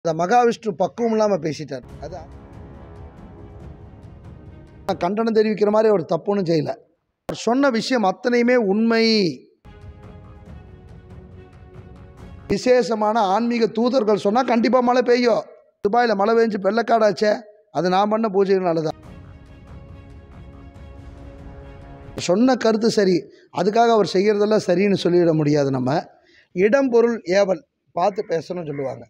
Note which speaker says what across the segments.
Speaker 1: அந்த மகாவிஷ்ணு பக்குவம் இல்லாமல் பேசிட்டார். அதான் கண்டனம் தெரிவிக்கிற மாதிரி அவர் தப்புன்னு செய்யலை. அவர் சொன்ன விஷயம் அத்தனையுமே உண்மை. விசேஷமான ஆன்மீக தூதர்கள் சொன்னால் கண்டிப்பாக மழை பெய்யும். துபாயில் மழை பெஞ்சு வெள்ளக்காடாச்சே, அது நான் பண்ண பூஜைகள்னால தான். சொன்ன கருத்து சரி, அதுக்காக அவர் செய்கிறதெல்லாம் சரின்னு சொல்லிவிட முடியாது. நம்ம இடம் பொருள் ஏவல் பார்த்து பேசணும்னு சொல்லுவாங்க.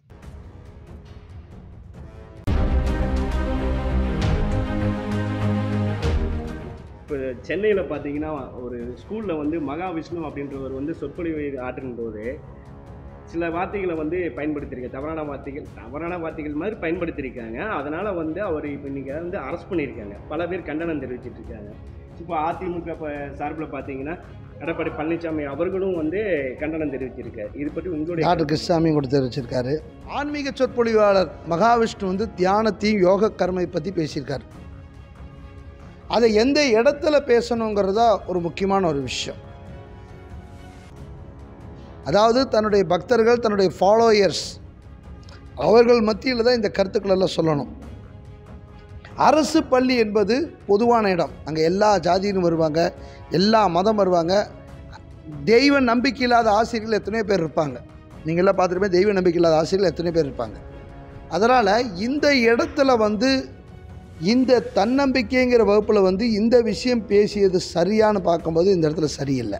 Speaker 2: இப்போ சென்னையில் பார்த்தீங்கன்னா ஒரு ஸ்கூலில் வந்து மகாவிஷ்ணு அப்படின்றவர் வந்து சொற்பொழிவு ஆற்றின் போது சில வார்த்தைகளை வந்து பயன்படுத்தியிருக்காங்க. தவறான வார்த்தைகள் மாதிரி பயன்படுத்தியிருக்காங்க. அதனால் வந்து அவர் இப்போ இன்றைக்கி வந்து அரெஸ்ட் பண்ணியிருக்காங்க. பல பேர் கண்டனம் தெரிவிச்சிட்டு இருக்காங்க. இப்போ அதிமுக சார்பில் பார்த்தீங்கன்னா எடப்பாடி பழனிசாமி அவர்களும் வந்து கண்டனம் தெரிவிச்சிருக்காரு. இது பற்றி உங்களுடைய
Speaker 1: டாக்டர் கிருஷ்ணசாமி கூட தெரிவிச்சிருக்காரு. ஆன்மீக சொற்பொழிவாளர் மகாவிஷ்ணு வந்து தியானத்தையும் யோக கர்மை பற்றி பேசியிருக்காரு. அதை எந்த இடத்துல பேசணுங்கிறதா ஒரு முக்கியமான ஒரு விஷயம். அதாவது தன்னுடைய பக்தர்கள், தன்னுடைய ஃபாலோயர்ஸ், அவர்கள் மத்தியில் தான் இந்த கருத்துக்களெல்லாம் சொல்லணும். அரசு பள்ளி என்பது பொதுவான இடம். அங்கே எல்லா ஜாதியிலும் வருவாங்க, எல்லா மதம் வருவாங்க. தெய்வ நம்பிக்கை இல்லாத ஆசிரியர்கள் எத்தனையோ பேர் இருப்பாங்க. நீங்கள்லாம் பார்த்துருப்பே, தெய்வ நம்பிக்கை இல்லாத ஆசிரியர்கள் எத்தனையோ பேர் இருப்பாங்க. அதனால் இந்த இடத்துல வந்து இந்த தன்னம்பிக்கைங்கிற வகுப்பில் வந்து இந்த விஷயம் பேசியது சரியானு பார்க்கும்போது இந்த இடத்துல சரியில்லை.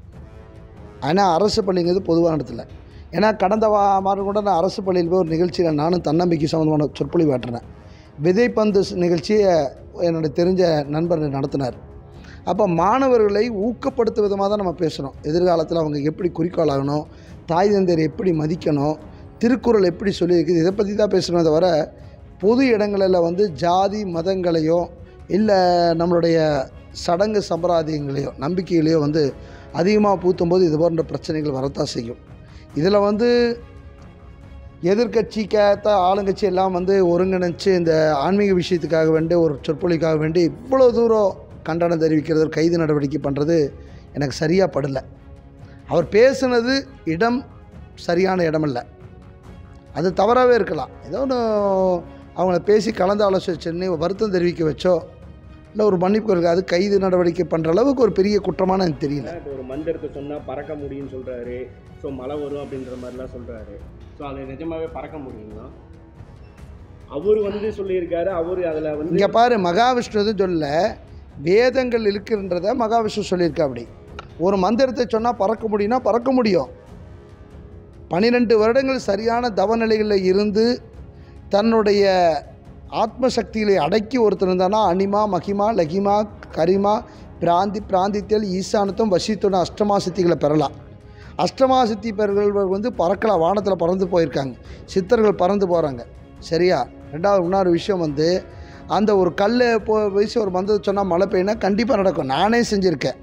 Speaker 1: ஆனால் அரசு பள்ளிங்கிறது பொதுவான இடத்துல. ஏன்னா கடந்த வாரம் கூட நான் அரசு பள்ளியில் போய் ஒரு நிகழ்ச்சியில் நானும் தன்னம்பிக்கை சம்மந்தமான சொற்பொழிவு ஆற்றினேன். விதைப்பந்து நிகழ்ச்சியை என்னுடைய தெரிஞ்ச நண்பர் நடத்தினார். அப்போ மாணவர்களை ஊக்கப்படுத்தும் விதமாக தான் நம்ம பேசுகிறோம். எதிர்காலத்தில் அவங்க எப்படி குறிக்கோள் ஆகணும், தாய் தந்தையரை எப்படி மதிக்கணும், திருக்குறள் எப்படி சொல்லியிருக்குது, இதை பற்றி தான் பேசுகிறோம். தவிர பொது இடங்களில் வந்து ஜாதி மதங்களையோ இல்லை நம்மளுடைய சடங்கு சம்பிரதாயங்களையோ நம்பிக்கைகளையோ வந்து அதிகமாக பூத்தும்போது இது போன்ற பிரச்சனைகள் வரத்தான் செய்யும். இதில் வந்து எதிர்கட்சிக்காக ஆளுங்கட்சி எல்லாம் வந்து ஒருங்கிணைச்சு இந்த ஆன்மீக விஷயத்துக்காக வேண்டி ஒரு சொற்பொழிக்காக வேண்டி இவ்வளோ தூரம் கண்டனம் தெரிவிக்கிறது, கைது நடவடிக்கை பண்ணுறது எனக்கு சரியாக படலை. அவர் பேசுனது இடம் சரியான இடம் இல்லை. அது தவறாகவே இருக்கலாம். ஏதோ ஒன்று அவங்கள பேசி கலந்து ஆலோசிச்சுன்னு வருத்தம் தெரிவிக்க வச்சோ இல்லை ஒரு மன்னிப்பு இருக்காது, கைது நடவடிக்கை பண்ணுற அளவுக்கு ஒரு பெரிய குற்றமான எனக்கு தெரியல.
Speaker 2: இப்போ ஒரு மந்திரத்தை சொன்னால் பறக்க முடியும்னு சொல்கிறாரு. ஸோ மழை வரும் அப்படின்ற மாதிரிலாம் சொல்கிறாரு. ஸோ அது நிஜமாகவே பறக்க முடியுங்களா? அவர் வந்து சொல்லியிருக்காரு. அவர் அதில் வந்து
Speaker 1: இங்கே பாரு, மகாவிஷ்ணு எதுவும் சொல்ல, வேதங்கள் இருக்குன்றத மகாவிஷ்ணு சொல்லியிருக்கா. அப்படி ஒரு மந்திரத்தை சொன்னால் பறக்க முடியும்னா பறக்க முடியும். 12 வருடங்கள் சரியான தவநிலைகளில் இருந்து தன்னுடைய ஆத்மசக்திகளை அடக்கி ஒருத்தர் இருந்தானா அனிமா மகிமா லகிமா கரிமா பிராந்தித்தல் ஈசானத்தம் வசித்துன அஷ்டமா சித்திகளை பெறலாம். அஷ்டமா சித்தி பெறர்கள் வந்து பறக்கலாம், வானத்தில் பறந்து போயிருக்காங்க, சித்தர்கள் பறந்து போகிறாங்க. சரியா? ரெண்டாவது இன்னொரு விஷயம் வந்து அந்த ஒரு கல்லை வயசு ஒரு மந்திரத்தை சொன்னால் மழை பெய்யினா கண்டிப்பாக நடக்கும். நானே செஞ்சுருக்கேன்.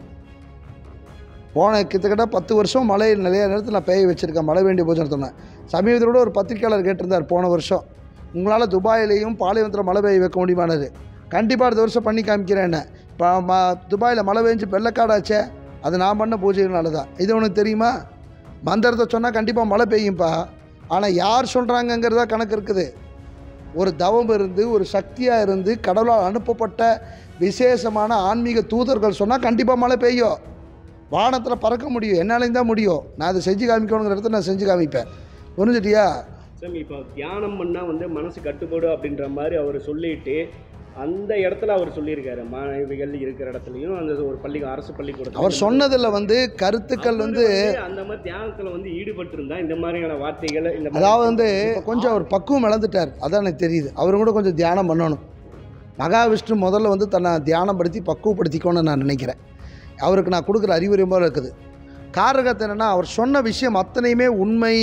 Speaker 1: போன கிட்டத்தட்ட 10 வருஷம் மழை நிறைய நேரத்தில் நான் பெய்ய வச்சுருக்கேன். மழை வேண்டிய போச்சு சொன்னேன். சமீபத்தோட ஒரு பத்திரிக்கையாளர் கேட்டிருந்தார், போன வருஷம் உங்களால் துபாயிலையும் பாலைவனத்தில் மழை பெய்ய வைக்க முடியுமானது. கண்டிப்பாக அடுத்த வருஷம் பண்ணி காமிக்கிறேன். என்ன இப்போ துபாயில் மழை பெஞ்சு வெள்ளக்காடாச்சே, அது நான் பண்ண பூஜைகள்னால தான். இது உனக்கு தெரியுமா? மந்திரத்தை சொன்னால் கண்டிப்பாக மழை பெய்யும்ப்பா. ஆனால் யார் சொல்கிறாங்கங்கிறதா கணக்கு இருக்குது. ஒரு தவம் இருந்து ஒரு சக்தியாக இருந்து கடவுளால் அனுப்பப்பட்ட விசேஷமான ஆன்மீக தூதர்கள் சொன்னால் கண்டிப்பாக மழை பெய்யும். வானத்தில் பறக்க முடியும், என்னாலையும் தான் முடியும். நான் அதை செஞ்சு காமிக்கணுங்கிற இடத்துல நான் செஞ்சு காமிப்பேன். புரிஞ்சுட்டியா?
Speaker 2: சார், இப்போ தியானம் பண்ணால் வந்து மனசு கட்டுப்படும் அப்படின்ற மாதிரி அவர் சொல்லிட்டு அந்த இடத்துல அவர் சொல்லியிருக்காரு. மாணவிகள் இருக்கிற இடத்துலையும் அந்த ஒரு அரசு பள்ளிக்கூடத்தில்
Speaker 1: அவர் சொன்னதில் வந்து கருத்துக்கள் வந்து
Speaker 2: அந்த மாதிரி தியானத்தில் வந்து ஈடுபட்டிருந்தா இந்த மாதிரியான வார்த்தைகள்
Speaker 1: அதாவது வந்து கொஞ்சம் அவர் பக்குவம் இழந்துட்டார். அதான் எனக்கு தெரியுது. அவரும் கூட கொஞ்சம் தியானம் பண்ணணும். மகாவிஷ்ணு முதல்ல வந்து தன்னை தியானம் படுத்தி பக்குவப்படுத்திக்கணும்னு நான் நினைக்கிறேன். அவருக்கு நான் கொடுக்குற அறிவுரை போல இருக்குது. காரணத்தை என்னென்னா, அவர் சொன்ன விஷயம் அத்தனையுமே உண்மை.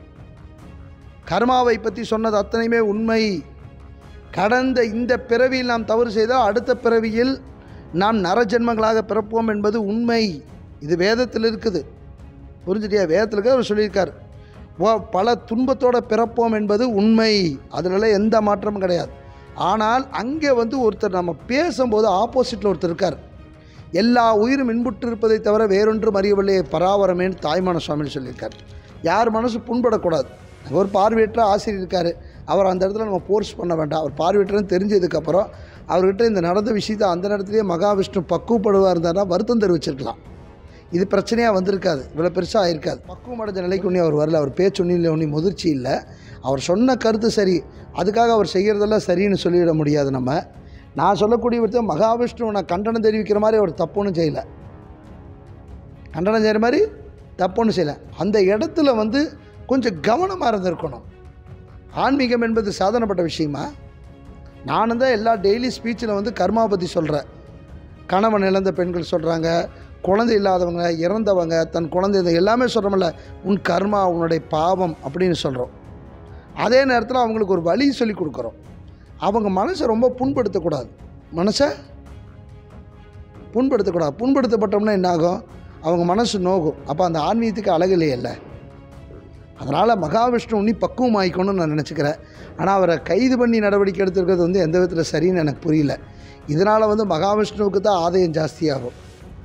Speaker 1: கர்மாவை பற்றி சொன்னது அத்தனையுமே உண்மை. கடந்த இந்த பிறவியில் நாம் தவறு செய்தால் அடுத்த பிறவியில் நாம் நரஜென்மங்களாக பிறப்போம் என்பது உண்மை. இது வேதத்தில் இருக்குது. புரிஞ்சுட்டியா? வேதத்தில் இருக்க அவர் சொல்லியிருக்கார். பல துன்பத்தோடு பிறப்போம் என்பது உண்மை. அதில் எந்த மாற்றமும் கிடையாது. ஆனால் அங்கே வந்து ஒருத்தர் நம்ம பேசும்போது ஆப்போசிட்டில் ஒருத்தர் இருக்கார். எல்லா உயிரும் இன்புற்று இருப்பதை தவிர வேறொன்றும் அறியவில்லையே பராவரமேன்னு தாய்மான சுவாமின்னு சொல்லியிருக்கார். யார் மனசு புண்படக்கூடாது. ஒரு பார்வையற்ற ஆசிரியர் இருக்கார், அவர் அந்த இடத்துல நம்ம ஃபோர்ஸ் பண்ண வேண்டாம். அவர் பார்வையிட்டன்னு தெரிஞ்சதுக்கப்புறம் அவர்கிட்ட இந்த நடந்த விஷயத்தை அந்த நேரத்துலேயே மகாவிஷ்ணு பக்குவப்படுவாக இருந்தார்னா வருத்தம் தெரிவிச்சிருக்கலாம். இது பிரச்சனையாக வந்திருக்காது, இவ்வளோ பெருசாக ஆயிருக்காது. பக்குவம் அடைஞ்ச நிலைக்கு ஒன்றும் அவர் வரல. அவர் பேச்சு ஒன்றும் ஒன்றும் முதிர்ச்சி இல்லை. அவர் சொன்ன கருத்து சரி, அதுக்காக அவர் செய்கிறதெல்லாம் சரின்னு சொல்லிவிட முடியாது. நான் சொல்லக்கூடிய விதத்தை மகாவிஷ்ணுவை நான் கண்டனம் தெரிவிக்கிற மாதிரி அவர் தப்புன்னு செய்யலை, கண்டனம் செய்கிற மாதிரி தப்புன்னு செய்யலை. அந்த இடத்துல கொஞ்சம் கவனமாக இருந்திருக்கணும். ஆன்மீகம் என்பது சாதனப்பட்ட விஷயமா? நானும் தான் எல்லா டெய்லி ஸ்பீச்சில் கர்மா பற்றி சொல்கிறேன். கணவன் இழந்த பெண்கள் சொல்கிறாங்க, குழந்தை இல்லாதவங்க, இறந்தவங்க, தன் குழந்தை எல்லாமே சொல்கிறோம்ல, உன் கர்மா, உன்னுடைய பாவம் அப்படின்னு சொல்கிறோம். அதே நேரத்தில் அவங்களுக்கு ஒரு வழி சொல்லி கொடுக்குறோம். அவங்க மனசை ரொம்ப புண்படுத்தக்கூடாது, மனசை புண்படுத்தக்கூடாது. புண்படுத்தப்பட்டோம்னா என்னாகும்? அவங்க மனசு நோகும். அப்போ அந்த ஆன்மீகத்துக்கு அழகு இல்லையல்ல. அதனால் மகாவிஷ்ணு உன்னி பக்குவமாயிக்கணும்னு நான் நினச்சிக்கிறேன். ஆனால் அவரை கைது பண்ணி நடவடிக்கை எடுத்துருக்கிறது எந்த விதத்தில் சரின்னு எனக்கு புரியல. இதனால் மகாவிஷ்ணுவுக்கு தான் ஆதாயம் ஜாஸ்தியாகும்.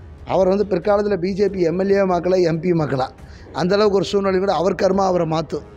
Speaker 1: அவர் பிற்காலத்தில் பிஜேபி எம்எல்ஏ மக்களா எம்பி மக்களா அந்தளவுக்கு ஒரு சூழ்நிலை கூட அவர் கர்மா அவரை மாற்றும்.